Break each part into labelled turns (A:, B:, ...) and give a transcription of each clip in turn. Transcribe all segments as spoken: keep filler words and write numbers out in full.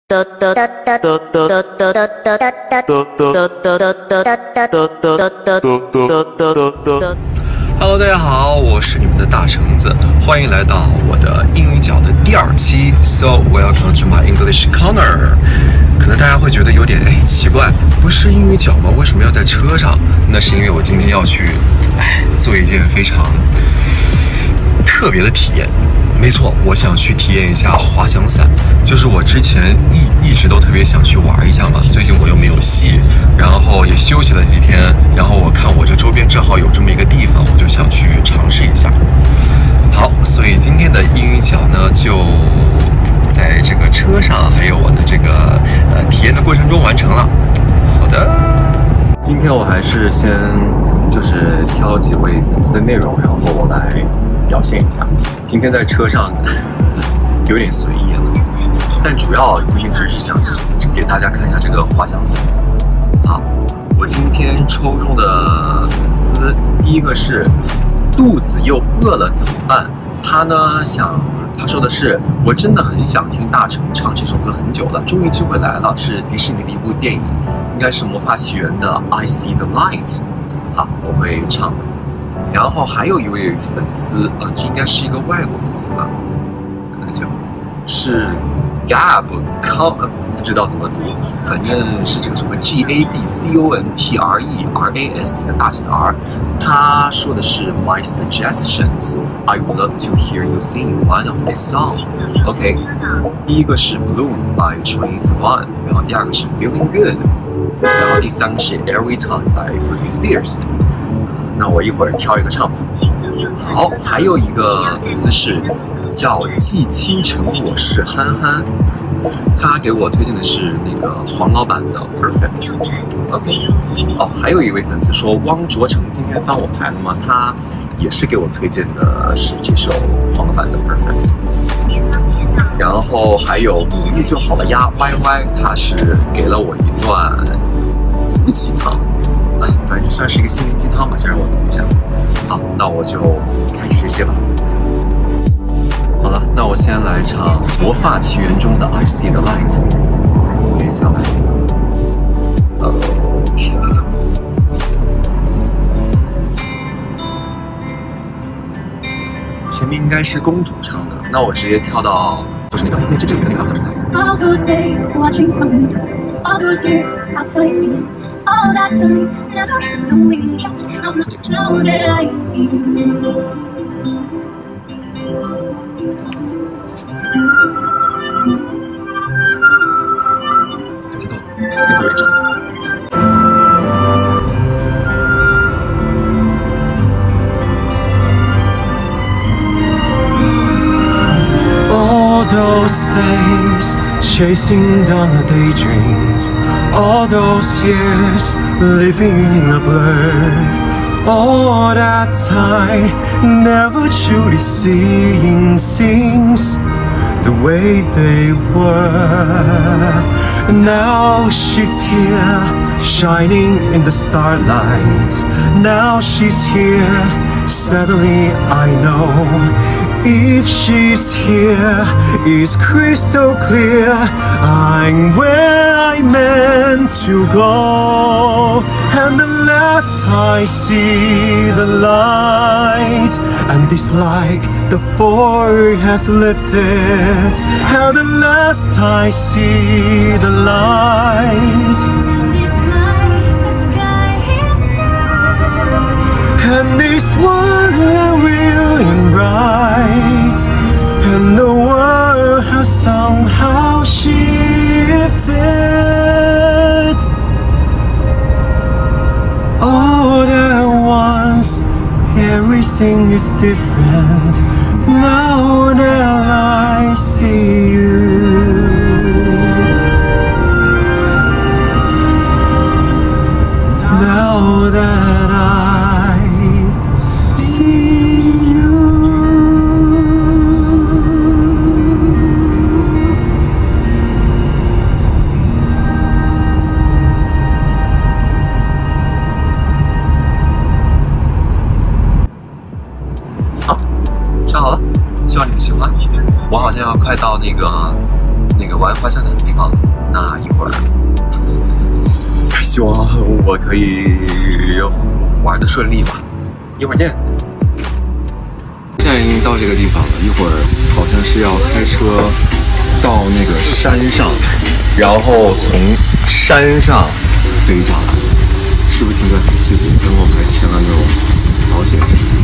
A: Hello， 大家好，我是你们的大橙子，欢迎来到我的英语角的第二期。So welcome to my English corner。可能大家会觉得有点哎奇怪，不是英语角吗？为什么要在车上？那是因为我今天要去，哎，做一件非常特别的体验。没错，我想去体验一下滑翔伞，就是我之前一一直都特别想去玩一下嘛。最近我又没有戏，然后也休息了几天，然后我看我这周边正好有这么一个地方，我就想去尝试一下。好，所以今天的英语角呢，就在这个车上，还有我的这个呃体验的过程中完成了。好的，今天我还是先就是挑几位粉丝的内容，然后我来表现一下。今天在车上有点随意了，但主要今天其实是想给大家看一下这个滑翔伞。好，我今天抽中的粉丝，第一个是肚子又饿了怎么办？他呢想，他说的是，我真的很想听大成唱这首歌很久了，终于机会来了，是迪士尼的一部电影，应该是《魔法奇缘》的《I See the Light》。好，我会唱。然后还有一位粉丝，呃，这应该是一个外国粉丝吧？看得见吗？是 Gab Com， 不知道怎么读，反正是这个什么 G A B C O N T R E R A S 一个大写的 R。他说的是 My suggestions. I would love to hear you sing one of this song. OK， 第一个是 Bloom by Troye Sivan， 然后第二个是 Feeling Good， 然后第三个是 Every Time by Britney Spears。那我一会儿挑一个唱吧。好，还有一个粉丝是叫季清晨，我是憨憨，他给我推荐的是那个黄老板的 Perfect。OK， 哦，还有一位粉丝说汪卓成今天翻我牌了吗？他也是给我推荐的是这首黄老板的 Perfect。然后还有努力就好了呀 Y Y， 他是给了我一段一鸡汤。反正就算是一个心灵鸡汤吧，先让我读一下。好，那我就开始学习了。好了，那我先来唱《魔法奇缘》中的《I See the Light》，连下来。OK。前面应该是公主唱的，那我直接跳到就是那个那这这里面那个叫什么？All those days watching from windows, all those years isolated, all that time never knowing just how much now that I see you. 节奏，节奏有点长。
B: All those days chasing down the daydreams, all those years living in a blur, all that time never truly seeing things the way they were. Now she's here, shining in the starlight. Now she's here, suddenly I know.If she's here, it's crystal clear. I'm where I meant to go. And the last I see the light, and it's like the fog has lifted. And the last I see the light, and it's like the sky is blue. And this world really bright, and the world has somehow shifted. All at once, everything is different. Now that I see you, now that I see you.
A: 好，唱好了，希望你们喜欢。我好像要快到那个那个玩滑翔伞的地方。那一会儿，希望我可以玩得顺利吧。一会儿见。现在已经到这个地方了，一会儿好像是要开车到那个山上，然后从山上飞下来，是不是听着很刺激？等我们还签了那种保险。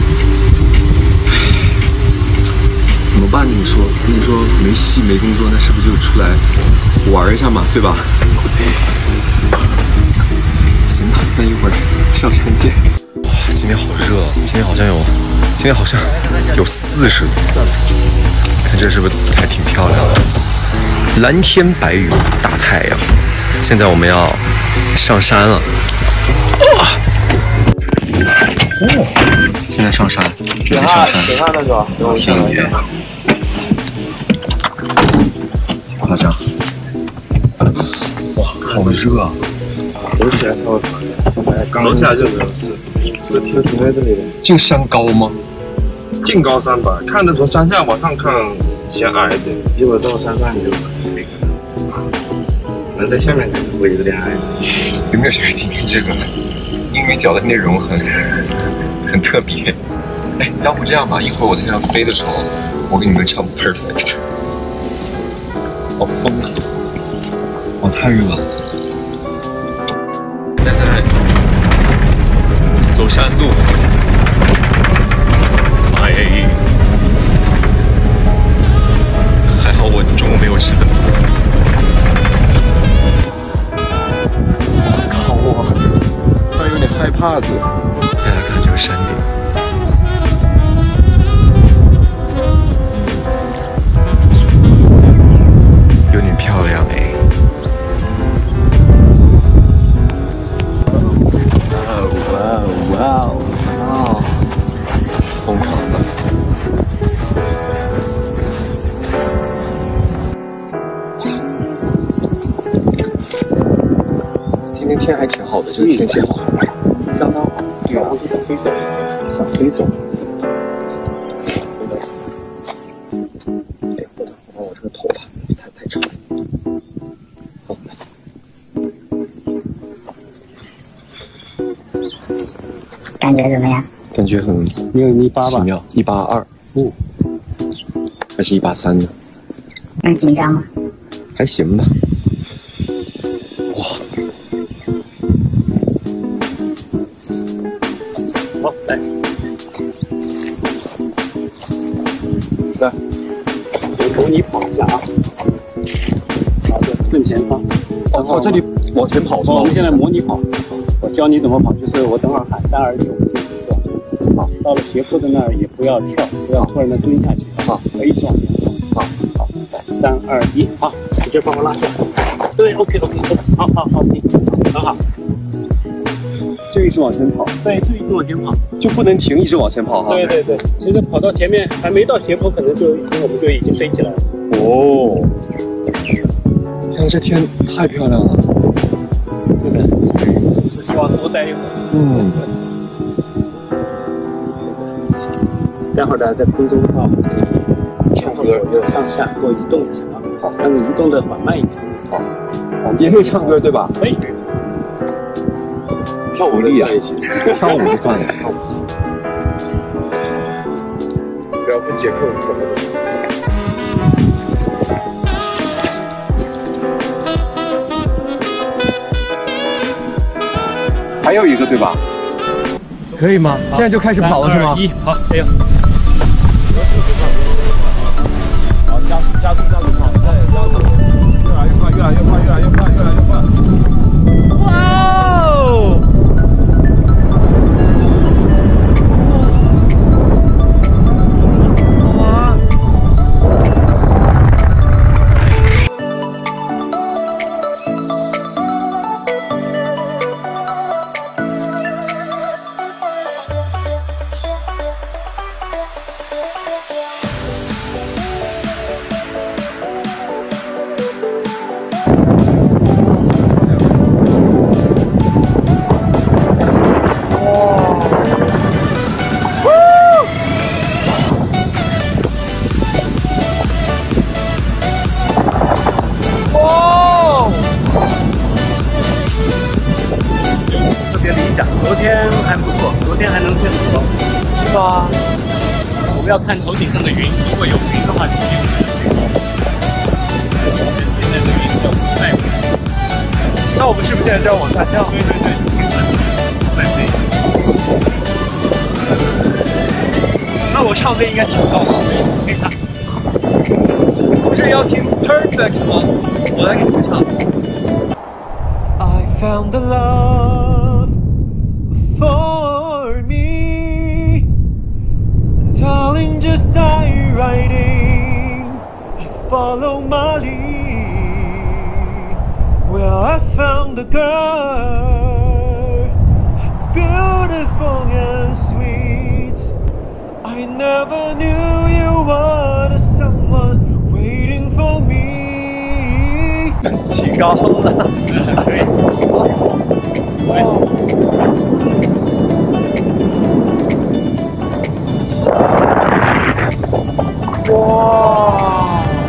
A: 怎么办呢？你说，跟你说没戏没工作，那是不是就出来玩一下嘛，对吧？行吧，那一会儿上山见。哇，今天好热，今天好像有，今天好像有四十度，看这是不是还挺漂亮的？蓝天白云，大太阳。现在我们要上山了。哇！哦，现在上山，准备上山。
B: 等下那个，等我
A: 挺远。夸张！哇，好热啊！
B: 楼起来稍微好一点，楼下就没有事。这个车停在这里的。
A: 这个山高吗？
B: 近高山吧，看得从山下往上看显矮一点，一会儿到山上你就没看到。可能在下面看会有点矮。
A: 有没有觉得今天这个英语角的内容很很特别？哎，要不这样吧，一会儿我在上飞的时候，我给你们唱 Perfect。好疯啊！哇，太热了。现在在走山路，哎，还好我中午没有吃很多。我靠啊！突然有点害怕子。大家看这个山顶。有点漂亮哎！哇哦哇哦哇哦！疯狂的！今天天还挺好的，这个天气好，相当好。对啊，想飞走，想飞走。哎，我的，我我这个头发太太长了。好，
C: 感觉怎么样？
A: 感觉很
B: 你有一八吧？
A: 奇妙，一八二，哦，还是一八三呢？
C: 很紧张吗？
A: 还行吧。哇！
B: 好，来，来，我模拟跑一下啊，朝着正前方。
A: 哦，朝这里往前跑是吗？
B: 我们现在模拟跑，我教你怎么跑，就是我等会儿喊三二一，我们就去做。好，到了斜坡的那儿也不要跳，不要突然的蹲下去。好，可以撞。好，好，三二一，好，直接帮我拉下。对 ，OK OK OK， 好好好，很好。就一直往前跑，对，就一直往前跑，
A: 就不能停，一直往前跑哈。
B: 对对对，其实跑到前面还没到斜坡，可能就已经我们就已经飞起来了。
A: 哦，看这天太漂亮了。
B: 对的，是不是希望多待一会儿？
A: 嗯。
B: 待会儿呢，在空中的话，我们可以前后左右上下做移动一下啊。好，但是移动的缓慢一点。好，
A: 也可以唱歌对吧？
B: 可以。
A: 跳舞力啊，跳舞就算了。
B: 不要分解扣。
A: 还有一个对吧？可以吗？现在就开始跑了是吗？
B: 一，好，加油！好，加速，加速，加速跑，对，加速，越来越快，越来越快，越来越快，越来越快。哇哦！哇！ 要看头顶上的云，如果有云的话，就没有云。现在的云叫不在。
A: 那我们是不是现在就要往下降？
B: 对对对，在飞。
A: 那我唱歌应该挺高的，可以看。不是要听 Perfect 吗？我来给你们唱。I found the love for me, darling, just die writing. I follow my lead. Well, I found a girl, beautiful and sweet. I never knew you were someone waiting for me. 提高了，可以。哇！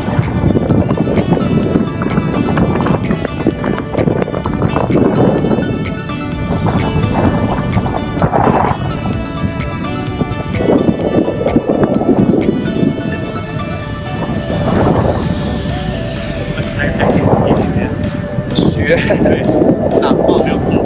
A: 学，
B: 对，那报表过。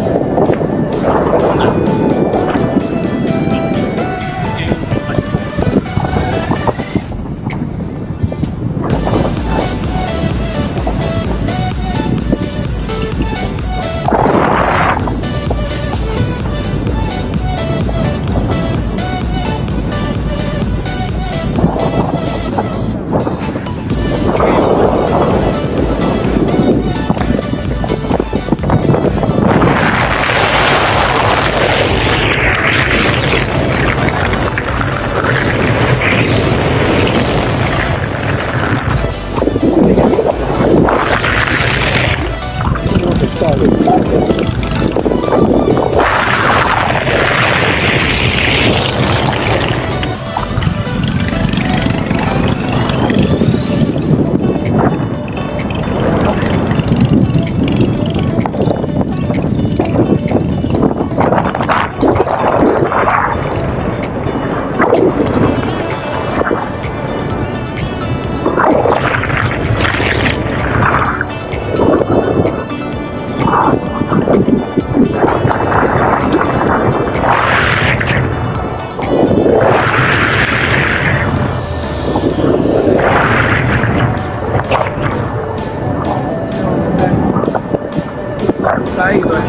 A: 来一个。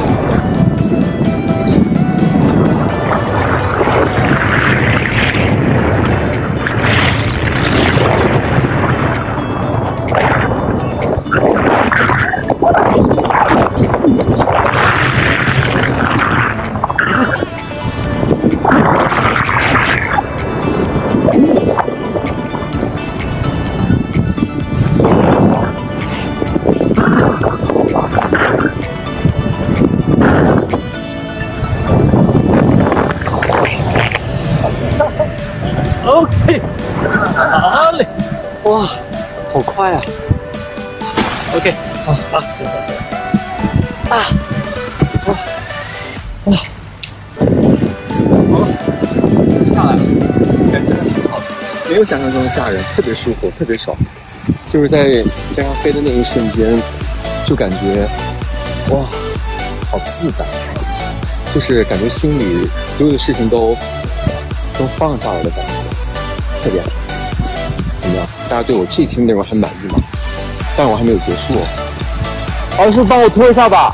B: OK， 好嘞，
A: 哇，好快啊
B: ！OK， 好，好，
A: 啊，哇，哇，好了，下来了，感觉还挺好的，没有想象中的吓人，特别舒服，特别爽。就是在这样飞的那一瞬间，就感觉哇，好自在，就是感觉心里所有的事情都都放下了的感觉。特别好，怎么样？大家对我这期的内容还满意吗？但是我还没有结束哦。老师，帮我拖一下吧。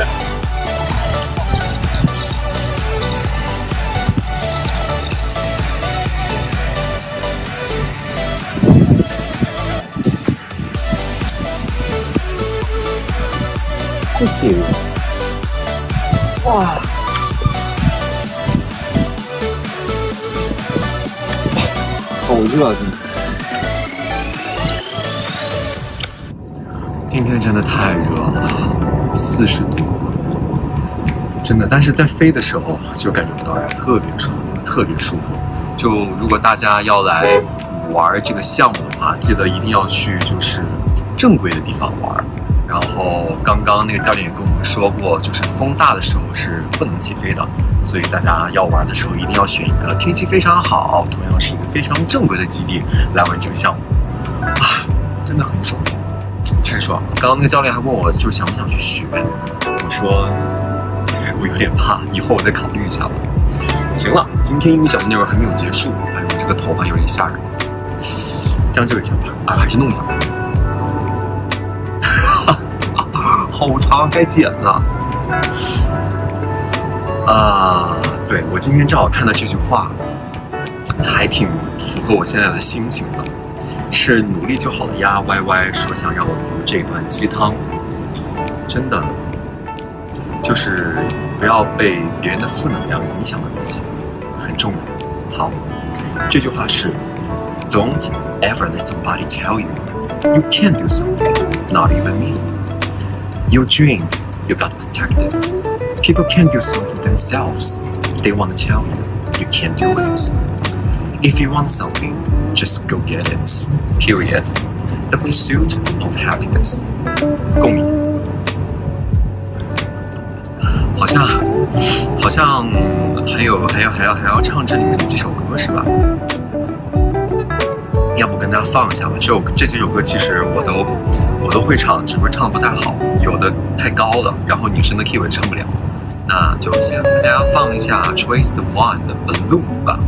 A: 谢谢。哇！好热啊！今天真的太热了，四十度，真的。但是在飞的时候就感觉不到热，特别舒服，特别舒服。就如果大家要来玩这个项目的话，记得一定要去就是正规的地方玩。然后刚刚那个教练也跟我们说过，就是风大的时候是不能起飞的。 所以大家要玩的时候一定要选一个天气非常好，同样是一个非常正规的基地来玩这个项目啊，真的很爽，太爽了！刚刚那个教练还问我，就想不想去学，我说我有点怕，以后我再考虑一下吧。行了，今天英语讲的内容还没有结束，哎呦，这个头发有点吓人，将就一下吧，啊，还是弄一下吧。好长，该剪了。啊、呃，对，我今天正好看到这句话，还挺符合我现在的心情的。是努力就好了呀 ，Y Y 说想让我读这段鸡汤，真的就是不要被别人的负能量影响了自己，很重要。好，这句话是 Don't ever let somebody tell you you can't do something, not even me. Your dream, you gotta protect it. People can't do something themselves. They wanna tell you you can't do it. If you want something, just go get it. Period. The pursuit of happiness. 共鸣。好像，好像还有还要还要还要唱这里面的几首歌是吧？要不跟大家放一下吧。这首这几首歌其实我都我都会唱，只不过唱得不太好，有的太高了，然后女生的 key 我也唱不了。那就先跟大家放一下 Trace the One 的 Balloon 吧。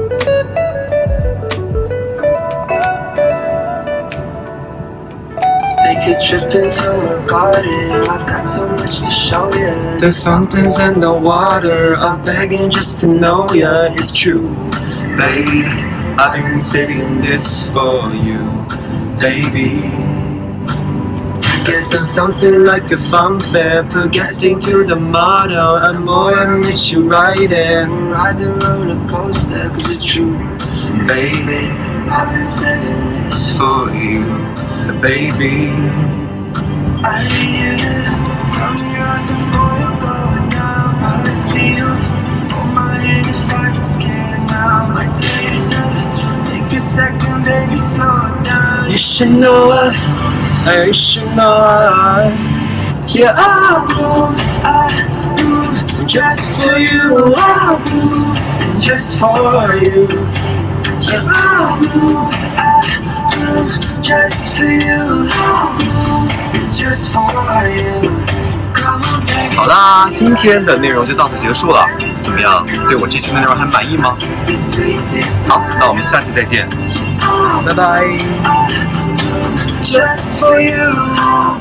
D: Take a trip into my garden. I've got so much to show you. The fountains and the water are begging just to know you. It's true, babe. I've been saving this for you, baby. Guess I'm something like a fun fair, progressing to the motto. I'm more than what you ride it. Ride the roller coaster, cause it's true, baby. I've been saving this for you, baby. I need you to tell me right before it goes down. Promise me you'll hold my hand if I get scared now. I tell you to take a second, baby, slow it down. You should know I, I should know I. Yeah, I'll bloom, I bloom just for you. I'll bloom just for you. Yeah, I'll bloom, I bloom just for you. I'll bloom just for you.
A: 好啦，今天的内容就到此结束了。怎么样？对我这期的内容还满意吗？好，那我们下期再见，拜拜。
D: Just for you.